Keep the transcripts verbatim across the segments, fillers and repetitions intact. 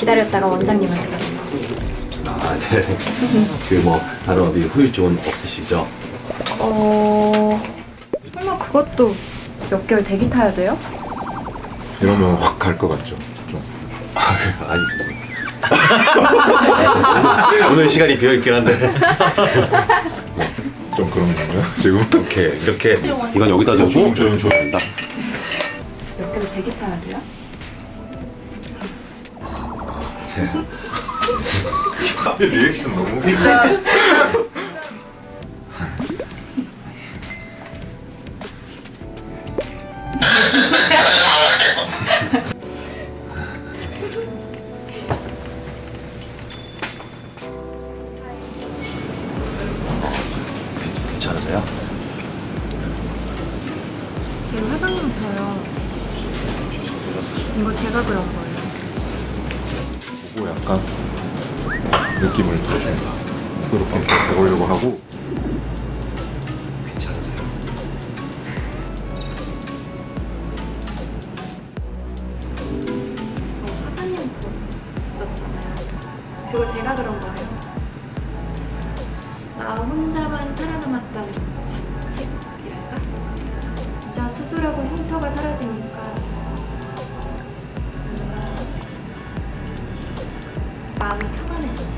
기다렸다가 원장님한테 가는 거. 아, 네. 그 뭐 다른 어디 후유증은 없으시죠? 어... 설마 그것도 몇 개월 대기 타야 돼요? 이러면 확 갈 것 같죠? 좀. 아니. 오늘 시간이 비어있긴 한데. 좀 그런 건가요? 지금? 이렇게 이렇게 이건 여기다 두고 좀 좀 좀. 몇 개월 대기 타야 돼요? 리액션 너무. 괜찮으세요? 제 화장부터요. 이거 제가 그런 거예요. 보고 약간 느낌을 대충 그렇게 해보려고 하고. 괜찮으세요? 저 화장님부터 있었잖아요. 그거 제가 그런 거예요. 나 혼자만 살아남았던 자책이랄까? 진짜 수술하고 흉터가 사라지니까 뭔가 마음이 편안해졌어요.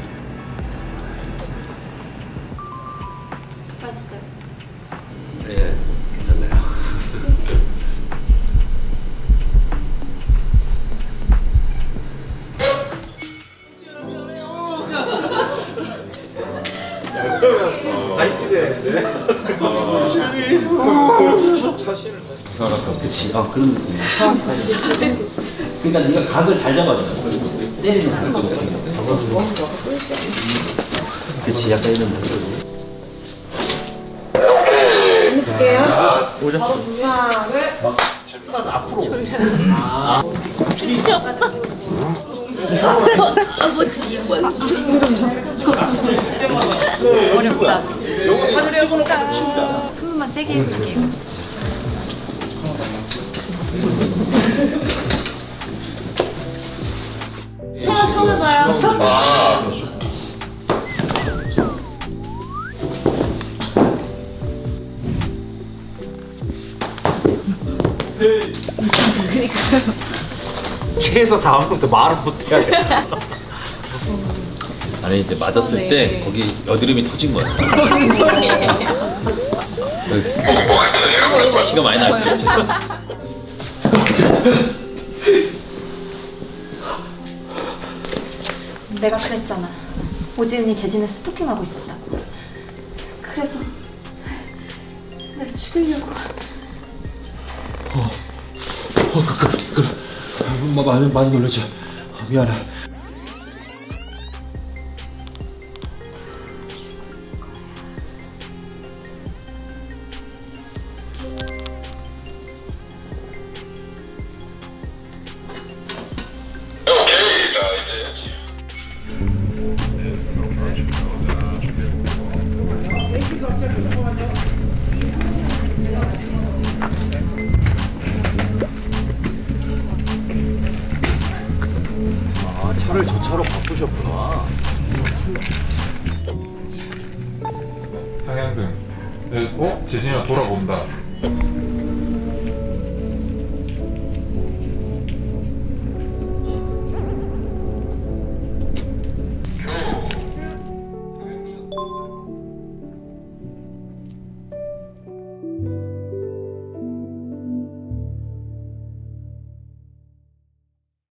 빠졌어요? 네, 괜찮나요? 그치. 아, 그런 느낌이야. 그러니까 네가 각을 잘 잡아줘. 때리는 각도 같은 거. 그치, 약간 이런 느낌. 해줄게요. 오자. 하나, 둘. 가서 앞으로. 아. 빛이 없어. 아버지 원수. 어렵다. 어렵다. 한 번만 세게 해볼게요. 하나 처음 해봐요. 최소 다음부터 말을 못해야 돼. 아니 이제 맞았을 때 거기 여드름이 터진 거야. 피가 많이 날 수 있지. 내가 그랬잖아. 오지은이 재진을 스토킹하고 있었다고. 그래서 내가 죽이려고. 어, 어, 그, 그, 그, 많이 많이 놀랐지. 아, 미안해. 아, 차를 저 차로 바꾸셨구나. 방향등. 네, 어? 재진이가 돌아본다.